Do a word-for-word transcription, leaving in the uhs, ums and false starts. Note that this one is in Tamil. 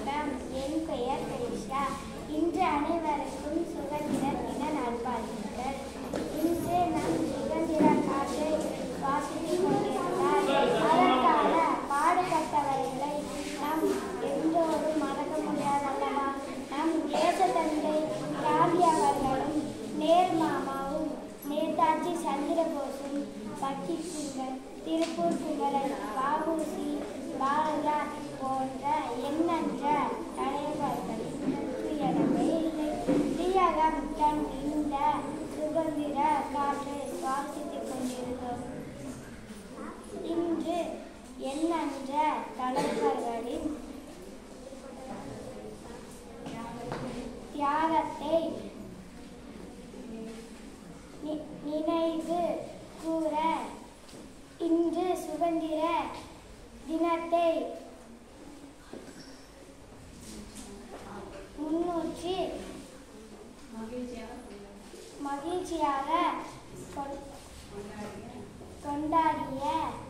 வணக்கம். என் பெயர் கரிஷா. இன்று அனைவருக்கும் சுதந்திர தின நல்வாழ்த்துக்கள். இன்று நம் சுதந்திர காற்றை சுவாசித்துக் கொண்டிருந்தால் அதற்கான பாடுபட்டவர்களை நாம் எல்லோரும் மறக்க முடியாதல்லவா? நம் தேச தந்தை காந்தி அவர்களும் நேரு மாமாவும் நேதாஜி சந்திரபோஸும் பக்கித் சிங், திருப்பூர் குமரன், வாபூசி, பாரதியார் போன்ற எண்ணற்ற தலைவர்களின் துயரமே இல்லை. தியாகம் தன் இந்த சுதந்திர காற்றை சுவாசித்துக் கொண்டிருந்தோம். இன்று எண்ணற்ற தலைவர்களின் தியாகத்தை நினைவு கூற இன்று சுதந்திர தினத்தை முன்னூற்றி மகிழ்ச்சியாக கொண்டாடிய